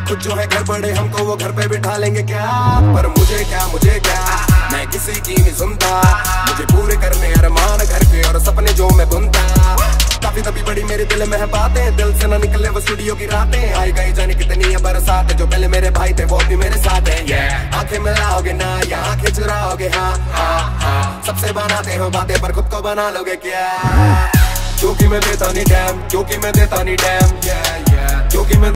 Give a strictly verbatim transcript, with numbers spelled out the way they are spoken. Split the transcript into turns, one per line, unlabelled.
खुद जो है घर बड़े हमको वो घर पे बिठा लेंगे क्या। पर मुझे क्या मुझे क्या मैं किसी की नहीं सुनता, मुझे पूरे करने अरमान घर के और सपने जो मैं बुनता। काफी तभी बड़ी मेरे दिल में है बातें, दिल से ना निकले वो स्टूडियो की रातें। आई गई जाने कितनी है बरसात, जो पहले मेरे भाई थे वो भी मेरे साथ हैं। yeah. आंखें मिलाओगे ना या आंखें चुराओगे, हाँ हाँ हाँ सबसे बनाते हो बातें पर खुद को बना लोगे क्या। क्योंकि मैं देता नहीं डैम, क्योंकि मैं देता नहीं डैम, yeah, yeah. क्योंकि मैं